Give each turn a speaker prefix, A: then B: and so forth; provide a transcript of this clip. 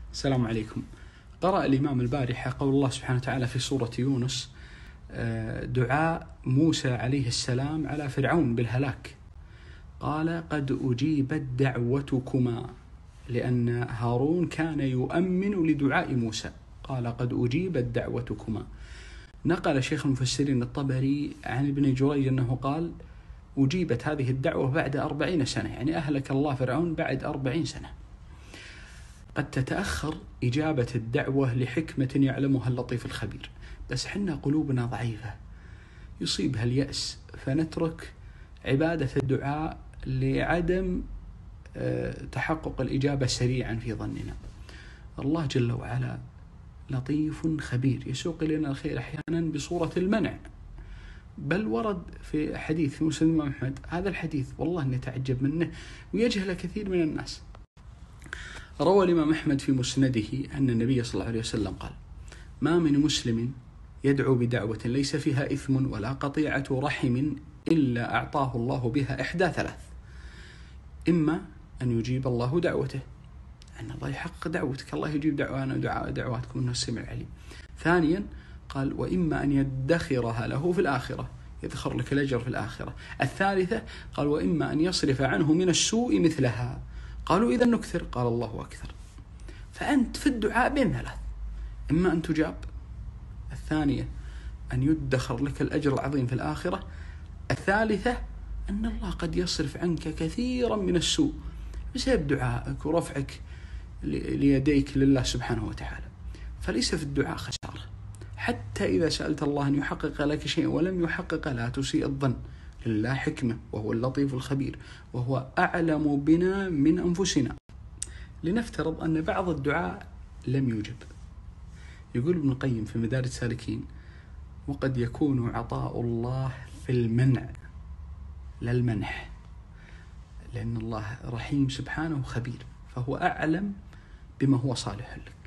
A: السلام عليكم. قرأ الإمام البارحة قول الله سبحانه وتعالى في سورة يونس دعاء موسى عليه السلام على فرعون بالهلاك. قال قد أجيبت دعوتكما، لأن هارون كان يؤمن لدعاء موسى. قال قد أجيبت دعوتكما. نقل شيخ المفسرين الطبري عن ابن جريج أنه قال أجيبت هذه الدعوة بعد 40 سنة، يعني أهلك الله فرعون بعد 40 سنة. قد تتأخر إجابة الدعوة لحكمة يعلمها اللطيف الخبير، بس حنا قلوبنا ضعيفة يصيبها اليأس، فنترك عبادة الدعاء لعدم تحقق الإجابة سريعا في ظننا. الله جل وعلا لطيف خبير يسوق لنا الخير أحيانا بصورة المنع، بل ورد في حديث في مسند الإمام أحمد، هذا الحديث والله نتعجب منه ويجهل كثير من الناس. روى الإمام أحمد في مسنده أن النبي صلى الله عليه وسلم قال: ما من مسلم يدعو بدعوة ليس فيها إثم ولا قطيعة رحم إلا أعطاه الله بها إحدى ثلاث: إما أن يجيب الله دعوته، أن الله يحقق دعوتك، الله يجيب دعوانا ودعواتكم إنه السميع العليم. ثانيا قال: وإما أن يدخرها له في الآخرة، يدخر لك الأجر في الآخرة. الثالثة قال: وإما أن يصرف عنه من السوء مثلها. قالوا: إذا نكثر. قال: الله أكثر. فأنت في الدعاء بين ثلاث: إما أن تجاب، الثانية أن يدخر لك الأجر العظيم في الآخرة، الثالثة أن الله قد يصرف عنك كثيرا من السوء بسبب دعائك ورفعك ليديك لله سبحانه وتعالى. فليس في الدعاء خسارة، حتى إذا سألت الله أن يحقق لك شيء ولم يحقق لا تسيء الظن، لله حكمة وهو اللطيف الخبير وهو أعلم بنا من أنفسنا. لنفترض أن بعض الدعاء لم يوجب. يقول ابن القيم في مدارج السالكين: وقد يكون عطاء الله في المنع لا المنح، لأن الله رحيم سبحانه خبير، فهو أعلم بما هو صالح لك.